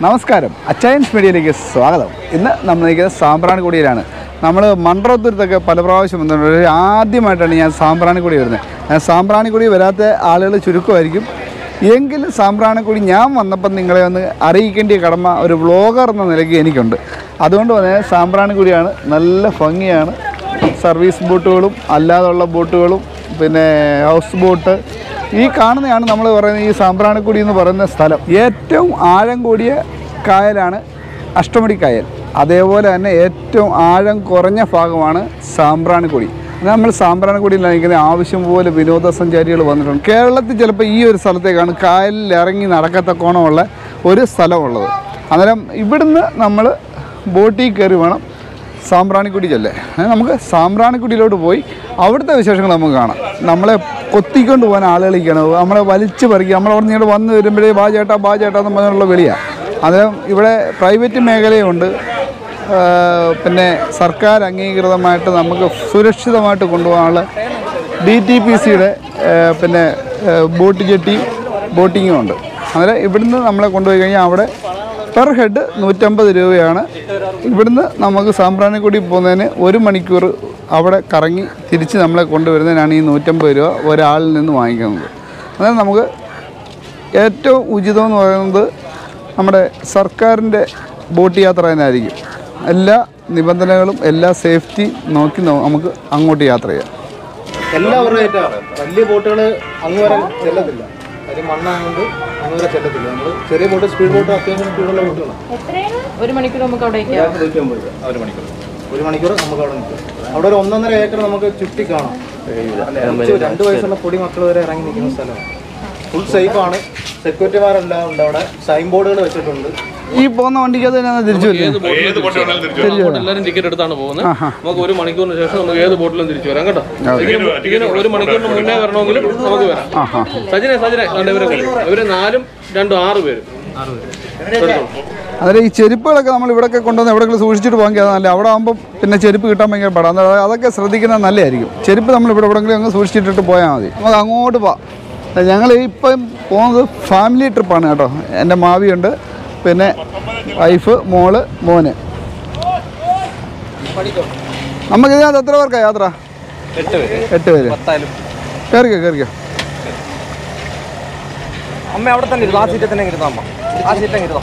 നമസ്കാരം, അച്ചയൻസ് മീഡിയയിലേക്ക് സ്വാഗതം. ഇന്ന് നമ്മൾ നിൽക്കുന്നത് സാമ്പ്രാണിക്കൊടിയിലാണ്. നമ്മൾ മൺട്രോത്തുരത്തൊക്കെ പല പ്രാവശ്യം വന്നിട്ടുണ്ട്. ആദ്യമായിട്ടാണ് ഞാൻ സാമ്പ്രാണിക്കൊടി വരുന്നത്. സാമ്പ്രാണിക്കൊടി വരാത്ത ആളുകൾ ചുരുക്കമായിരിക്കും. എങ്കിലും സാമ്പ്രാണിക്കൊടി ഞാൻ വന്നപ്പം നിങ്ങളെ ഒന്ന് അറിയിക്കേണ്ട കടമ ഒരു വ്ളോഗർ എന്ന നിലയ്ക്ക് എനിക്കുണ്ട്. അതുകൊണ്ട് തന്നെ സാമ്പ്രാണിക്കൊടിയാണ്, നല്ല ഭംഗിയാണ്. സർവീസ് ബോട്ടുകളും അല്ലാതുള്ള ബോട്ടുകളും പിന്നെ ഹൗസ് ബോട്ട് ഈ കാണുന്നതാണ് നമ്മൾ പറയുന്നത് ഈ സാമ്പ്രാണിക്കൊടി എന്ന് പറയുന്ന സ്ഥലം. ഏറ്റവും ആഴം കൂടിയ കായലാണ് അഷ്ടമുടി കായൽ. അതേപോലെ തന്നെ ഏറ്റവും ആഴം കുറഞ്ഞ ഭാഗമാണ് സാമ്പ്രാണിക്കൊടി. നമ്മൾ സാമ്പ്രാണിക്കൊടിയിൽ നിൽക്കുന്ന ആവശ്യം പോലെ വിനോദസഞ്ചാരികൾ വന്നിട്ടുണ്ട്. കേരളത്തിൽ ചിലപ്പോൾ ഈ ഒരു സ്ഥലത്തേക്കാണ് കായലിൽ ഇറങ്ങി നടക്കത്തക്കോണമുള്ള ഒരു സ്ഥലമുള്ളത്. അന്നേരം ഇവിടുന്ന് നമ്മൾ ബോട്ടിൽ കയറി വേണം സാമ്പ്രാണിക്കൊടി ചെല്ലേ. നമുക്ക് സാമ്പ്രാണിക്കൊടിയിലോട്ട് പോയി അവിടുത്തെ വിശേഷങ്ങൾ നമുക്ക് കാണാം. നമ്മളെ കൊത്തിക്കൊണ്ട് പോകാൻ ആളുകളിരിക്കണം, നമ്മളെ വലിച്ചു പറിക്കുക. നമ്മളവിടെ നിന്ന് വന്ന് വരുമ്പോഴേ ബാ ചേട്ടാ എന്ന് പറഞ്ഞുള്ള വിളിയാണ്. അന്നേരം ഇവിടെ പ്രൈവറ്റ് മേഖലയുണ്ട്, പിന്നെ സർക്കാർ അംഗീകൃതമായിട്ട് നമുക്ക് സുരക്ഷിതമായിട്ട് കൊണ്ടുപോകാനുള്ള DTPCയുടെ പിന്നെ ബോട്ട് ജെട്ടി ബോട്ടിങ്ങും ഉണ്ട്. അന്നേരം ഇവിടുന്ന് നമ്മളെ കൊണ്ടുപോയി കഴിഞ്ഞാൽ അവിടെ പെർ ഹെഡ് 150 രൂപയാണ്. ഇവിടുന്ന് നമുക്ക് സാമ്പ്രാണിക്കൊടി പോകുന്നതിന് 1 മണിക്കൂർ അവിടെ കറങ്ങി തിരിച്ച് നമ്മളെ കൊണ്ടുവരുന്നതിനാണ് ഈ 150 രൂപ ഒരാളിൽ നിന്ന് വാങ്ങിക്കുന്നത്. അതായത് നമുക്ക് ഏറ്റവും ഉചിതമെന്ന് പറയുന്നത് നമ്മുടെ സർക്കാരിൻ്റെ ബോട്ട് യാത്ര തന്നെയായിരിക്കും. എല്ലാ നിബന്ധനകളും എല്ലാ സേഫ്റ്റി നോക്കി നമുക്ക് അങ്ങോട്ട് യാത്ര ചെയ്യാം. എല്ലാവരുടെ വലിയ ബോട്ടുകൾ അങ്ങ് വരെ ചെല്ലത്തില്ല, കാര്യം മണ്ണായതുകൊണ്ട് അങ്ങ് വരെ ചെല്ലത്തില്ല. നമ്മൾ ചെറിയ ബോട്ട്, സ്പീഡ് ബോട്ട്, അത്യാവശ്യം സ്പീഡുള്ള ബോട്ടുകളാണ്. 1 മണിക്കൂർ നമുക്ക് അവിടെ 1 മണിക്കൂർ നമുക്ക് അവിടെ നിൽക്കും. അവിടെ ഒരു 1.5 ഏക്കർ നമുക്ക് ചുറ്റി കാണാം. 2 വയസ്സുള്ള പൊടി മക്കൾ വരെ ഇറങ്ങി നിൽക്കുന്ന സ്ഥലമാണ്. ഫുൾ സേഫാണ്. സെക്യൂരിറ്റിമാരെല്ലാം ഉണ്ട്. അവിടെ സൈൻ ബോർഡുകൾ വെച്ചിട്ടുണ്ട്. ഈ പോകുന്ന വണ്ടിക്ക് അത് തിരിച്ചു എല്ലാവരും ടിക്കറ്റ് എടുത്താണ് പോകുന്നത്. നമുക്ക് 1 മണിക്കൂറിന് ശേഷം നമുക്ക് ഏത് ബോട്ടിലും തിരിച്ചു വരാം കേട്ടോ. 1 മണിക്കൂറിന് മുന്നേ വരണമെങ്കിലും നമുക്ക് വരാം. സജിനെ ഇവര് 4ഉം 2ഉം 6 പേരും. അതായത് ഈ ചെരുപ്പുകളൊക്കെ നമ്മൾ ഇവിടെയൊക്കെ കൊണ്ടുവന്ന് എവിടെയെങ്കിലും സൂക്ഷിച്ചിട്ട് പോകാൻ നല്ല. അവിടെ ആകുമ്പോൾ പിന്നെ ചെരുപ്പ് കിട്ടാൻ ഭയങ്കര പാടാണ്. അതൊക്കെ ശ്രദ്ധിക്കുന്നത് നല്ലതായിരിക്കും. ചെരുപ്പ് നമ്മൾ ഇവിടെ എവിടെയെങ്കിലും അങ്ങ് സൂക്ഷിച്ചിട്ടിട്ട് പോയാൽ മതി. നമുക്ക് അങ്ങോട്ട് പോവാം. ഞങ്ങൾ ഇപ്പം പോകുന്നത് ഫാമിലി ട്രിപ്പാണ് കേട്ടോ. എൻ്റെ മാവിയുണ്ട്, പിന്നെ വൈഫ്, മോള്, മോന്. നമുക്ക് ഇതിനകത്ത് എത്ര പേർക്കാണ് യാത്ര? 8 പേര്. കയറിക്കോ. അമ്മ അവിടെ തന്നെ ഇരുന്നു. ആ സീറ്റിൽ തന്നെ ഇരുന്നോ അമ്മ? ആ സീറ്റിൽ ഇരുന്നോ.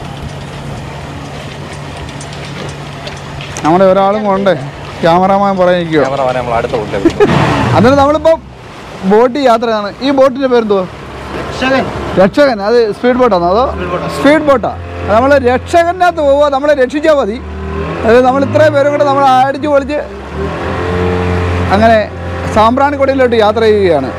നമ്മുടെ ഒരാളും കൊണ്ടേ ക്യാമറാമാൻ പറയാനിരിക്കുമോ? അതിന് നമ്മളിപ്പോൾ ബോട്ട് യാത്രയാണ്. ഈ ബോട്ടിൻ്റെ പേരെന്തോ? രക്ഷകൻ. അത് സ്പീഡ് ബോട്ടാണോ അതോ? സ്പീഡ് ബോട്ടാണ്. നമ്മൾ രക്ഷകനകത്ത് പോവുക, നമ്മളെ രക്ഷിച്ചാൽ മതി. അതായത് നമ്മൾ ഇത്രയും പേരും കൂടെ നമ്മൾ അടിച്ച് പൊളിച്ച് അങ്ങനെ സാമ്പ്രാണിക്കൊടിയിലോട്ട് യാത്ര ചെയ്യുകയാണ്.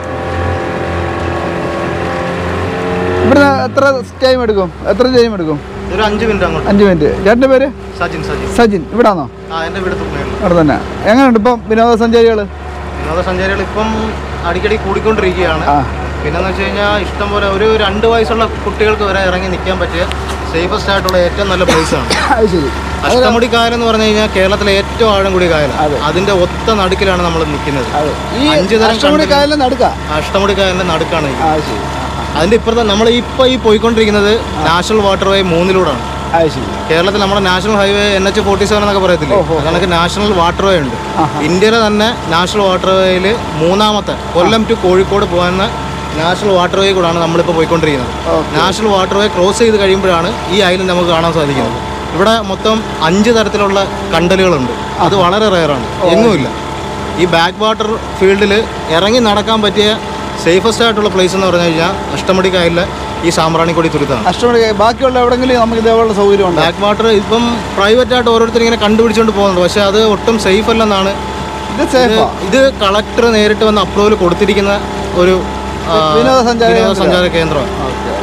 ഇവിടുന്ന് എത്ര ടൈം എടുക്കും? ഒരു 5 മിനിറ്റ്. 5 മിനിറ്റ്. ചേട്ടൻ്റെ പേര്? സജിൻ. ഇവിടാണോ? അവിടെ തന്നെ. എങ്ങനെയുണ്ട് ഇപ്പം വിനോദസഞ്ചാരികൾ ഇപ്പം അടിക്കടി കൂടിക്കൊണ്ടിരിക്കുകയാണ്. പിന്നെന്ന് വെച്ച് കഴിഞ്ഞാൽ ഇഷ്ടംപോലെ ഒരു 2 വയസ്സുള്ള കുട്ടികൾക്ക് വരെ ഇറങ്ങി നിൽക്കാൻ പറ്റിയ സേഫസ്റ്റ് ആയിട്ടുള്ള ഏറ്റവും നല്ല പ്ലേസാണ്. അഷ്ടമുടി കായൽ എന്ന് പറഞ്ഞു കഴിഞ്ഞാൽ കേരളത്തിലെ ഏറ്റവും ആഴം കൂടിയ കായലാണ്. അതിന്റെ ഒത്ത നടുക്കിലാണ് നമ്മൾ നിൽക്കുന്നത്. 5 തരം അഷ്ടമുടി കായലിന്റെ നടുക്കാണ്. അതിന്റെ ഇപ്പുറത്തെ നമ്മൾ ഈ പോയിക്കൊണ്ടിരിക്കുന്നത് നാഷണൽ വാട്ടർവേ 3-ലൂടെയാണ്. കേരളത്തിൽ നമ്മുടെ നാഷണൽ ഹൈവേ NH47 എന്നൊക്കെ പറയത്തില്ലേ, അതൊക്കെ നാഷണൽ വാട്ടർവേ ഉണ്ട്. ഇന്ത്യയിലെ തന്നെ നാഷണൽ വാട്ടർവേയിൽ 3ാമത്തെ കൊല്ലം ടു കോഴിക്കോട് പോകുന്ന നാഷണൽ വാട്ടർവേ കൂടാണ് നമ്മളിപ്പോൾ പോയിക്കൊണ്ടിരിക്കുന്നത്. നാഷണൽ വാട്ടർവേ ക്രോസ് ചെയ്ത് കഴിയുമ്പോഴാണ് ഈ ഐലൻഡ് നമുക്ക് കാണാൻ സാധിക്കുന്നത്. ഇവിടെ മൊത്തം 5 തരത്തിലുള്ള കണ്ടലുകളുണ്ട്. അത് വളരെ റെയറാണ്, എങ്ങുമില്ല. ഈ ബാക്ക് വാട്ടർ ഫീൽഡിൽ ഇറങ്ങി നടക്കാൻ പറ്റിയ സേഫസ്റ്റ് ആയിട്ടുള്ള പ്ലേസ് എന്ന് പറഞ്ഞു കഴിഞ്ഞാൽ അഷ്ടമുടി കായലിലെ ഈ സാമ്പ്രാണിക്കൊടി തുരുത്താണ്. അഷ്ടമുടി ബാക്കിയുള്ള എവിടെയെങ്കിലും നമുക്ക് ഇതേപോലെ സൗകര്യമുണ്ട്. ബാക്ക് വാട്ടർ ഇപ്പം പ്രൈവറ്റ് ആയിട്ട് ഓരോരുത്തർ ഇങ്ങനെ കണ്ടുപിടിച്ചുകൊണ്ട് പോകുന്നുണ്ട്. പക്ഷേ അത് ഒട്ടും സേഫ് അല്ലെന്നാണ്. ഇത് കളക്ടർ നേരിട്ട് വന്ന് അപ്രൂവൽ കൊടുത്തിരിക്കുന്ന ഒരു വിനോദസഞ്ചാര കേന്ദ്രമാണ്.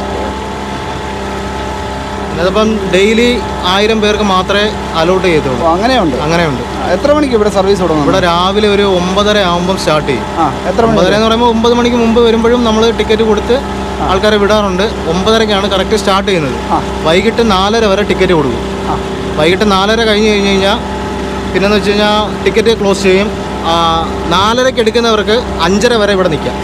അതിപ്പം ഡെയിലി 1000 പേർക്ക് മാത്രമേ അലോട്ട് ചെയ്തുള്ളൂ. അങ്ങനെയുണ്ട്. എത്ര മണിക്ക് ഇവിടെ സർവീസ് തുടങ്ങും? ഇവിടെ രാവിലെ ഒരു 9:30 ആകുമ്പം സ്റ്റാർട്ട് ചെയ്യും. 9:30 എന്ന് പറയുമ്പോൾ 9 മണിക്ക് മുമ്പ് വരുമ്പോഴും നമ്മൾ ടിക്കറ്റ് കൊടുത്ത് ആൾക്കാരെ വിടാറുണ്ട്. 9:30ക്കാണ് കറക്റ്റ് സ്റ്റാർട്ട് ചെയ്യുന്നത്. വൈകിട്ട് 4:30 വരെ ടിക്കറ്റ് കൊടുക്കും. വൈകിട്ട് 4:30 കഴിഞ്ഞ് കഴിഞ്ഞാൽ പിന്നെന്ന് വെച്ച് കഴിഞ്ഞാൽ ടിക്കറ്റ് ക്ലോസ് ചെയ്യും. 4:30ക്ക് എടുക്കുന്നവർക്ക് 5:30 വരെ ഇവിടെ നിൽക്കാം.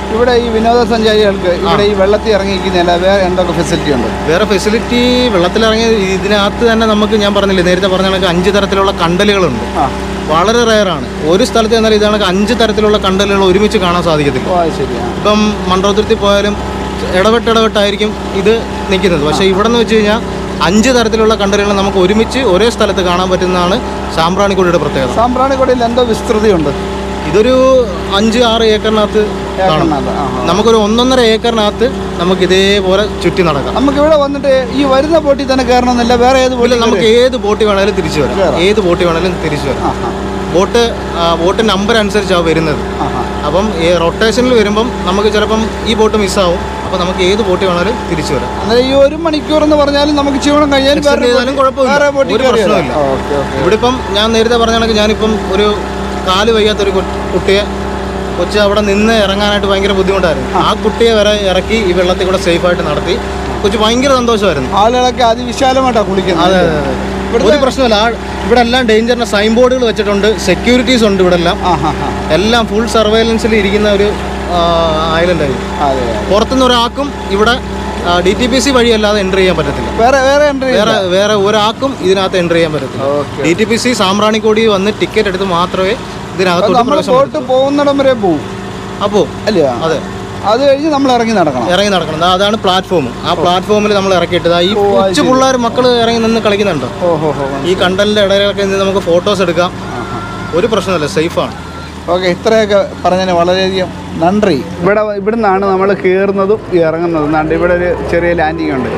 ഇവിടെ ഈ വിനോദസഞ്ചാരികൾക്ക് ഇവിടെ ഈ വെള്ളത്തിൽ ഇറങ്ങിയിരിക്കുന്നില്ല വേറെ എന്തൊക്കെ ഫെസിലിറ്റി ഉണ്ട്? വേറെ ഫെസിലിറ്റി വെള്ളത്തിലിറങ്ങിയ ഇതിനകത്ത് തന്നെ നമുക്ക് ഞാൻ പറഞ്ഞില്ലേ നേരത്തെ പറഞ്ഞ കണക്ക് 5 തരത്തിലുള്ള കണ്ടലുകളുണ്ട്. വളരെ റെയറാണ്. ഒരു സ്ഥലത്ത് എന്നാൽ ഇത് കണക്ക് 5 തരത്തിലുള്ള കണ്ടലുകൾ ഒരുമിച്ച് കാണാൻ സാധിക്കത്തില്ല. ഇപ്പം മൺറോത്തുരുത്തി പോയാലും ഇടവിട്ടായിരിക്കും ഇത് നിൽക്കുന്നത്. പക്ഷേ ഇവിടെ നിന്ന് വെച്ച് കഴിഞ്ഞാൽ 5 തരത്തിലുള്ള കണ്ടലുകൾ നമുക്ക് ഒരുമിച്ച് ഒരേ സ്ഥലത്ത് കാണാൻ പറ്റുന്നതാണ് സാമ്പ്രാണിക്കൊടിയുടെ പ്രത്യേകത. സാമ്പ്രാണിക്കൊടിയിൽ എന്തോ വിസ്തൃതിയുണ്ട്? ഇതൊരു 5-6 ഏക്കറിനകത്ത് നമുക്കൊരു 1.5 ഏക്കറിനകത്ത് നമുക്ക് ഇതേപോലെ ചുറ്റി നടക്കാം. നമുക്ക് ഇവിടെ വന്നിട്ട് ഈ വരുന്ന ബോട്ടിൽ തന്നെ കയറണമെന്നില്ല, വേറെ ഏത് ബോട്ടിൽ നമുക്ക് ഏത് ബോട്ടിൽ വേണമെങ്കിലും തിരിച്ചു വരാം. ഏത് ബോട്ടിൽ വേണമെങ്കിലും തിരിച്ചു വരാം. ബോട്ട് നമ്പർ അനുസരിച്ചാണ് വരുന്നത്. അപ്പം ഈ റൊട്ടേഷനിൽ വരുമ്പം നമുക്ക് ചിലപ്പം ഈ ബോട്ട് മിസ്സാവും. അപ്പം നമുക്ക് ഏത് ബോട്ടിൽ വേണമെങ്കിലും തിരിച്ചു വരാം. അതായത് ഈ 1 മണിക്കൂർ എന്ന് പറഞ്ഞാലും നമുക്ക് ക്ഷീണം കഴിയാനും കുഴപ്പമില്ല, ഒരു പ്രശ്നമില്ല. ഇവിടെ ഇപ്പം ഞാൻ നേരത്തെ പറഞ്ഞ കണക്ക് ഞാനിപ്പം ഒരു കാല് വയ്യാത്തൊരു കൊച്ച് അവിടെ നിന്ന് ഇറങ്ങാനായിട്ട് ഭയങ്കര ബുദ്ധിമുട്ടായിരുന്നു. ആ കുട്ടിയെ വരെ ഇറക്കി ഈ വെള്ളത്തിൽ കൂടെ സേഫായിട്ട് നടത്തി. കൊച്ച് ഭയങ്കര സന്തോഷമായിരുന്നു. ആളുകളൊക്കെ അതിവിശാലമായിട്ടാണ് കുളിക്കുന്നത്. അതെ, ഒരു പ്രശ്നമില്ല. ഇവിടെ എല്ലാം ഡേഞ്ചറിന്റെ സൈൻ ബോർഡുകൾ വെച്ചിട്ടുണ്ട്. സെക്യൂരിറ്റീസ് ഉണ്ട് ഇവിടെ എല്ലാം ഫുൾ സർവൈലൻസിൽ ഇരിക്കുന്ന ഒരു ഐലൻഡായിരുന്നു. പുറത്തുനിന്ന് ഒരാൾക്കും ഇവിടെ DTPC വഴിയല്ലാതെ എൻ്റർ ചെയ്യാൻ പറ്റത്തില്ല. വേറെ ഒരാൾക്കും ഇതിനകത്ത് എൻ്റർ ചെയ്യാൻ പറ്റത്തില്ല. DTPC സാമ്പ്രാണിക്കൊടി വന്ന് ടിക്കറ്റ് എടുത്ത് മാത്രമേ ബോട്ട് പോകുന്നിടം വരെ പോകും. അപ്പോൾ അല്ലേ? അതെ. അത് കഴിഞ്ഞ് നമ്മൾ ഇറങ്ങി നടക്കണം. അതാണ് പ്ലാറ്റ്ഫോം. ആ പ്ലാറ്റ്ഫോമിൽ നമ്മൾ ഇറക്കിയിട്ട് ഈ കൊച്ചു പിള്ളേർ മക്കൾ ഇറങ്ങി നിന്ന് കളിക്കുന്നുണ്ടോ? ഈ കണ്ടലിന്റെ ഇടയിലൊക്കെ നിന്ന് നമുക്ക് ഫോട്ടോസ് എടുക്കാം. ഒരു പ്രശ്നമില്ല, സേഫാണ്. ഓക്കെ, ഇത്രയൊക്കെ പറഞ്ഞതിന് വളരെയധികം നന്ദി. ഇവിടുന്നാണ് നമ്മൾ കയറുന്നതും ഇറങ്ങുന്നതും. ഇവിടെ ഒരു ചെറിയ ലാൻഡിങ് ഉണ്ട്.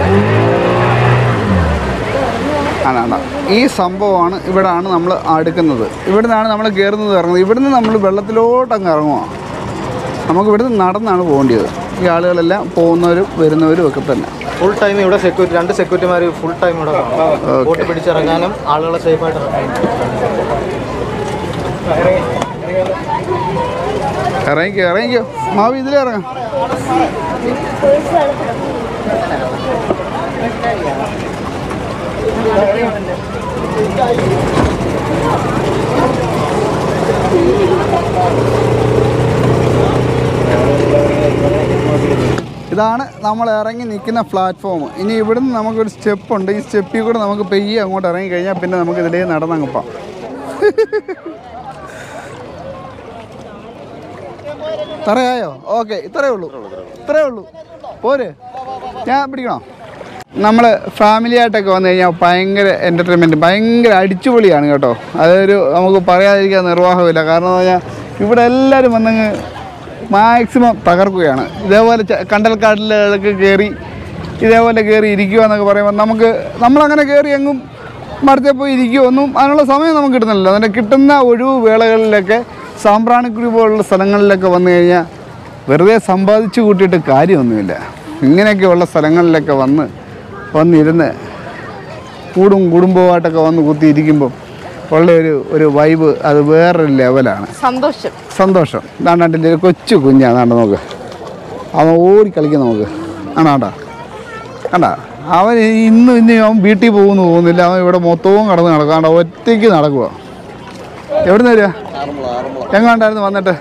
ഈ സംഭവമാണ്. ഇവിടാണ് നമ്മൾ അടുക്കുന്നത്. ഇവിടുന്നാണ് നമ്മൾ കയറുന്നത് ഇറങ്ങുന്നത്. ഇവിടുന്ന് നമ്മൾ വെള്ളത്തിലോട്ടങ്ങ് ഇറങ്ങുക. നമുക്ക് ഇവിടുന്ന് നടന്നാണ് പോകേണ്ടത്. ഈ ആളുകളെല്ലാം പോകുന്നവരും വരുന്നവരും ഒക്കെ തന്നെ ഫുൾ ടൈം ഇവിടെ 2 സെക്യൂരിറ്റിമാർ ഫുൾ ടൈം ഇവിടെ ബോട്ട് പിടിച്ചിറങ്ങാനും ആളുകളെ സേഫായിട്ട് ഇറങ്ങിക്കോ മാവി, ഇതിലിറങ്ങാം. ഇതാണ് നമ്മൾ ഇറങ്ങി നിൽക്കുന്ന പ്ലാറ്റ്ഫോം. ഇനി ഇവിടുന്ന് നമുക്കൊരു സ്റ്റെപ്പുണ്ട്. ഈ സ്റ്റെപ്പിൽ കൂടെ നമുക്ക് പെയ്യെ അങ്ങോട്ട് ഇറങ്ങി കഴിഞ്ഞാൽ പിന്നെ നമുക്ക് ഇതിലേ നടന്നങ്ങപ്പാം. തറയായോ? ഓക്കെ, ഇത്രയേ ഉള്ളൂ. പോരെ, ഞാൻ പിടിക്കണോ? നമ്മൾ ഫാമിലിയായിട്ടൊക്കെ വന്നു കഴിഞ്ഞാൽ ഭയങ്കര എൻ്റർടൈൻമെൻറ്റ്, ഭയങ്കര അടിച്ചുപൊളിയാണ് കേട്ടോ. അതൊരു നമുക്ക് പറയാതിരിക്കാൻ നിർവാഹമില്ല. കാരണം എന്ന് പറഞ്ഞാൽ ഇവിടെ എല്ലാവരും വന്നങ്ങ് മാക്സിമം തകർക്കുകയാണ്. ഇതേപോലെ കണ്ടൽക്കാട്ടിലൊക്കെ ഇതേപോലെ കയറി ഇരിക്കുക എന്നൊക്കെ പറയുമ്പോൾ നമ്മളങ്ങനെ കയറി എങ്ങും മരത്തെ പോയി ഇരിക്കുകയൊന്നും അതിനുള്ള സമയം നമുക്ക് കിട്ടുന്നില്ല. അതിൻ്റെ കിട്ടുന്ന ഒഴിവ് വേളകളിലൊക്കെ സാമ്പ്രാണിക്കുടി പോലുള്ള സ്ഥലങ്ങളിലൊക്കെ വന്നു കഴിഞ്ഞാൽ വെറുതെ സമ്പാദിച്ചു കൂട്ടിയിട്ട് കാര്യമൊന്നുമില്ല. ഇങ്ങനെയൊക്കെയുള്ള സ്ഥലങ്ങളിലൊക്കെ വന്നിരുന്ന് കുടുംബമായിട്ടൊക്കെ വന്ന് കുത്തിയിരിക്കുമ്പോൾ ഉള്ള ഒരു വൈബ് അത് വേറൊരു ലെവലാണ്. സന്തോഷം. ഇതാണ്ടിൻ്റെ ഒരു കൊച്ചു കുഞ്ഞാണ്. നോക്ക്, അവൻ ഓടി കളിക്കുന്ന നോക്ക്. കണ്ടാ അവൻ ഇന്ന് അവൻ വീട്ടിൽ പോകുന്നു തോന്നുന്നില്ല. അവൻ ഇവിടെ മൊത്തവും കടന്ന് നടക്കുക. ഒറ്റയ്ക്ക് നടക്കുക. എവിടെ നിന്ന് വരിക? എങ്ങാണ്ടായിരുന്നു വന്നിട്ട്?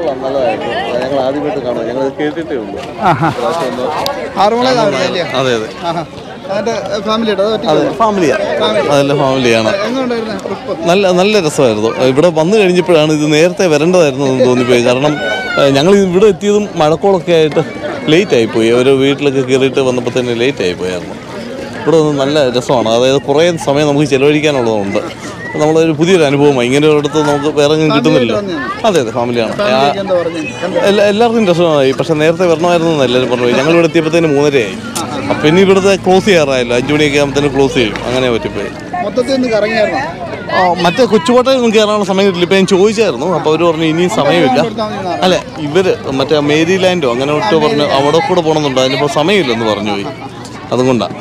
ഫാമിലിയാണ്. നല്ല രസമായിരുന്നു. ഇവിടെ വന്നു കഴിഞ്ഞപ്പോഴാണ് ഇത് നേരത്തെ വരേണ്ടതായിരുന്നു എന്ന് തോന്നിപ്പോയി. കാരണം ഞങ്ങൾ ഇവിടെ എത്തിയതും മഴക്കോളൊക്കെ ആയിട്ട് ലേറ്റ് ആയിപ്പോയി. ഒരു വീട്ടിലൊക്കെ കയറിയിട്ട് വന്നപ്പോൾ തന്നെ ലേറ്റ് ആയിപ്പോയായിരുന്നു. ഇവിടെ ഒന്ന് നല്ല രസമാണ്. അതായത് കുറേ സമയം നമുക്ക് ചിലവഴിക്കാനുള്ളതുണ്ട്. നമ്മളൊരു പുതിയൊരു അനുഭവമാണ്. ഇങ്ങനെ ഒരിടത്ത് നമുക്ക് വേറെ ഒന്നും കിട്ടുന്നില്ല. അതെ, ഫാമിലിയാണ്. എല്ലാവർക്കും രസമായി. പക്ഷേ നേരത്തെ വരണമായിരുന്നു എന്ന് എല്ലാവരും പറഞ്ഞു. ഞങ്ങളിവിടെ എത്തിയപ്പോഴത്തേന് 3:30 അപ്പം ഇനി ഇവിടുത്തെ ക്ലോസ് ചെയ്യാറായല്ലോ. 5 മണിയൊക്കെ ആകുമ്പോഴത്തേന് ക്ലോസ് ചെയ്യും. അങ്ങനെ പറ്റിപ്പോയി. മറ്റേ കൊച്ചുകോട്ടയൊന്നും കയറാനുള്ള സമയം കിട്ടില്ല. ഇപ്പം ഞാൻ ചോദിച്ചായിരുന്നു. അപ്പോൾ അവർ പറഞ്ഞു ഇനിയും സമയമില്ല. അല്ല, മറ്റേ മേരിലാൻഡോ അങ്ങനെ ഒട്ട് പറഞ്ഞു അവിടെ കൂടെ പോകണമെന്നുണ്ട്. അതിനിപ്പോൾ സമയമില്ലെന്ന് പറഞ്ഞു പോയി. അതുകൊണ്ടാണ്.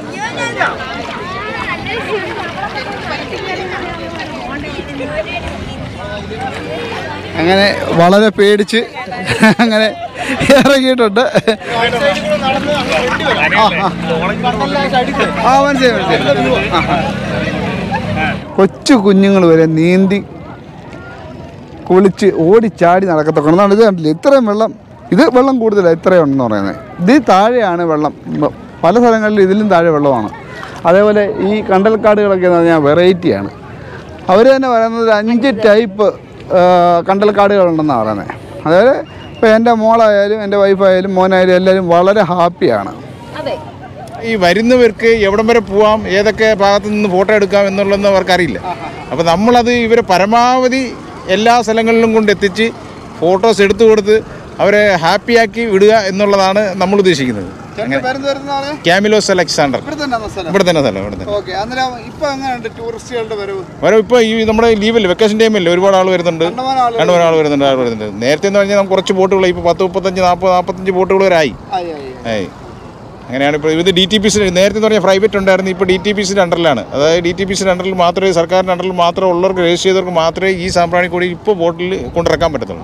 അങ്ങനെ വളരെ പേടിച്ച് അങ്ങനെ ഇറങ്ങിയിട്ടുണ്ട്. കൊച്ചു കുഞ്ഞുങ്ങൾ വരെ നീന്തി കുളിച്ച് ഓടിച്ചാടി നടക്കത്തൊക്കെ. ഇത് കണ്ടില്ലേ, ഇത്രയും വെള്ളം ഇത് വെള്ളം കൂടുതലാണ്, ഇത്രയുണ്ടെന്ന് പറയുന്നത്. ഇതിൽ താഴെയാണ് വെള്ളം, പല സ്ഥലങ്ങളിലും ഇതിലും താഴെ വെള്ളമാണ്. അതേപോലെ ഈ കണ്ടൽക്കാടുകളൊക്കെ എന്ന് പറഞ്ഞാൽ വെറൈറ്റിയാണ്. അവർ തന്നെ പറയുന്നത് 5 ടൈപ്പ് കണ്ടൽക്കാടുകളുണ്ടെന്നാണ് പറയുന്നത്. അതായത് ഇപ്പോൾ എൻ്റെ മോളായാലും എൻ്റെ വൈഫായാലും മോനായാലും എല്ലാവരും വളരെ ഹാപ്പിയാണ്. ഈ വരുന്നവർക്ക് എവിടം വരെ പോവാം, ഏതൊക്കെ ഭാഗത്തു നിന്ന് ഫോട്ടോ എടുക്കാം എന്നുള്ളതൊന്നും അവർക്കറിയില്ല. അപ്പോൾ നമ്മളത് ഇവരെ പരമാവധി എല്ലാ സ്ഥലങ്ങളിലും കൊണ്ടെത്തിച്ച് ഫോട്ടോസ് എടുത്തു കൊടുത്ത് അവരെ ഹാപ്പിയാക്കി വിടുക എന്നുള്ളതാണ് നമ്മൾ ഉദ്ദേശിക്കുന്നത്. Camillus Alexander. ഇവിടെ തന്നെ സ്ഥലം. ഇപ്പോൾ ഈ നമ്മുടെ ലീവല്ലേ, വെക്കേഷൻ ടൈമല്ലേ, ഒരുപാട് ആൾ വരുന്നുണ്ട്. 2 ആൾ വരുന്നുണ്ട്. നേരത്തെ എന്ന് പറഞ്ഞാൽ നമുക്ക് കുറച്ച് ബോട്ടുകൾ, ഇപ്പോൾ 10, 35, 40, 45 ബോട്ടുകൾ വരെ ആയി. അങ്ങനെയാണ് ഇപ്പോൾ ഇത് DTPC. നേരത്തെ എന്ന് പറഞ്ഞാൽ പ്രൈവറ്റ് ഉണ്ടായിരുന്നു, ഇപ്പോൾ DTPCയുടെ അണ്ടറിലാണ്. അതായത് DTPCയുടെ അണ്ടറിൽ മാത്രമേ, സർക്കാരിൻ്റെ അണ്ടറിൽ മാത്രം ഉള്ളവർക്ക്, രജിസ്റ്റർ ചെയ്തവർക്ക് മാത്രമേ ഈ സാമ്പ്രാണിക്കൊടി ഇപ്പോൾ ബോട്ടിൽ കൊണ്ടിറക്കാൻ പറ്റത്തുള്ളൂ.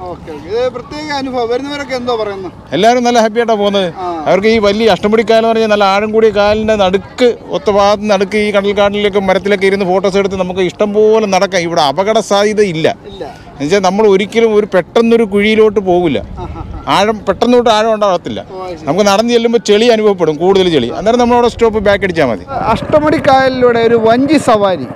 എല്ലാവരും നല്ല ഹാപ്പിയായിട്ടാണ് പോകുന്നത്. അവർക്ക് ഈ വലിയ അഷ്ടമുടിക്കായൽ എന്ന് പറഞ്ഞാൽ നല്ല ആഴം കൂടിയ കായലിൻ്റെ നടുക്ക്, ഒത്ത ഭാഗത്ത് നടുക്ക് ഈ കണ്ടൽക്കാട്ടിലേക്ക് മരത്തിലൊക്കെ ഇരുന്ന് ഫോട്ടോസ് എടുത്ത് നമുക്ക് ഇഷ്ടം പോലെ നടക്കാം. ഇവിടെ അപകട സാധ്യത ഇല്ല. എന്നുവെച്ചാൽ നമ്മൾ ഒരിക്കലും പെട്ടെന്നൊരു കുഴിയിലോട്ട് പോകില്ല. പെട്ടെന്നോട്ട് ആഴം ഉണ്ടാകത്തില്ല. നമുക്ക് നടന്നു ചെല്ലുമ്പോൾ ചെളി അനുഭവപ്പെടും, കൂടുതൽ ചെളി. അന്നേരം നമ്മളവിടെ സ്റ്റോപ്പ് ബാക്ക് അടിച്ചാൽ മതി. അഷ്ടമുടിക്കായലിലൂടെ ഒരു വഞ്ചി സവാരി.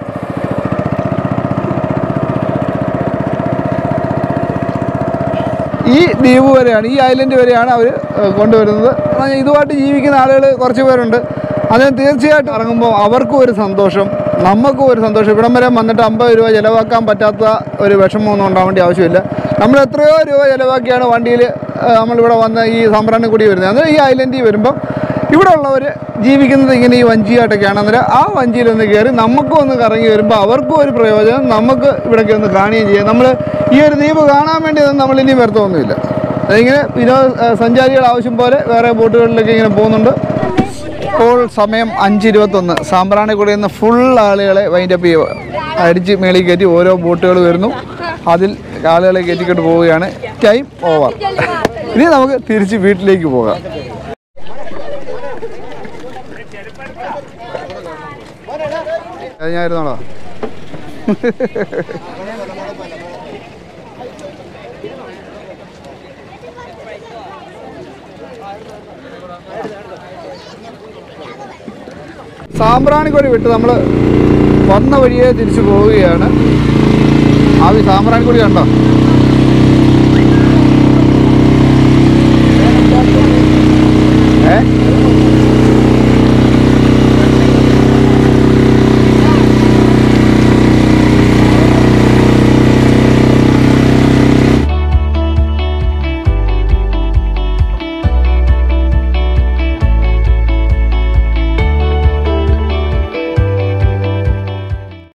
ഈ ദ്വീപ് വരെയാണ്, ഈ ഐലൻഡ് വരെയാണ് അവർ കൊണ്ടുവരുന്നത്. ഇതുമായിട്ട് ജീവിക്കുന്ന ആളുകൾ കുറച്ച് പേരുണ്ട്. അതിന് തീർച്ചയായിട്ടും ഇറങ്ങുമ്പോൾ അവർക്കും ഒരു സന്തോഷം, നമുക്കും ഒരു സന്തോഷം. ഇവിടം വരെ വന്നിട്ട് 50 രൂപ ചിലവാക്കാൻ പറ്റാത്ത ഒരു വിഷമമൊന്നും ഉണ്ടാവേണ്ട ആവശ്യമില്ല. നമ്മൾ എത്രയോ രൂപ ചിലവാക്കിയാണ് വണ്ടിയിൽ നമ്മളിവിടെ വന്ന് ഈ സാമ്പ്രാണിക്കൊടി വരുന്നത്. അന്നേരം ഈ ഐലൻഡിൽ വരുമ്പം ഇവിടെ ഉള്ളവർ ജീവിക്കുന്നത് ഇങ്ങനെ ഈ വഞ്ചിയായിട്ടൊക്കെയാണ്. അന്നേരം ആ വഞ്ചിയിലൊന്ന് കയറി നമുക്കും ഒന്ന് കറങ്ങി വരുമ്പോൾ അവർക്കും ഒരു പ്രയോജനം, നമുക്ക് ഇവിടേക്ക് ഒന്ന് കാണുകയും ചെയ്യാം. നമ്മൾ ഈ ഒരു ദ്വീപ് കാണാൻ വേണ്ടി നമ്മളിനി വരുത്തൊന്നുമില്ല. അതിങ്ങനെ സഞ്ചാരികൾ ആവശ്യം പോലെ വേറെ ബോട്ടുകളിലൊക്കെ ഇങ്ങനെ പോകുന്നുണ്ട്. ഇപ്പോൾ സമയം 5:21. സാമ്പ്രാണിക്കൊടിയിൽ നിന്ന് ഫുൾ ആളുകളെ വൈൻഡപ്പ് ചെയ്യുക, അടിച്ച് മേളിൽ കയറ്റി ഓരോ ബോട്ടുകൾ വരുന്നു, അതിൽ ആളുകളെ കയറ്റിക്കൊണ്ട് പോവുകയാണ്. Time over. ഇനി നമുക്ക് തിരിച്ച് വീട്ടിലേക്ക് പോകാം. ഞാൻ ഇരുന്നോളാം. സാമ്പ്രാണിക്കൊടി വിട്ട് നമ്മൾ വന്ന വഴിയെ തിരിച്ചു പോവുകയാണ്. ആ സാമ്പ്രാണിക്കൊടി കണ്ടോ?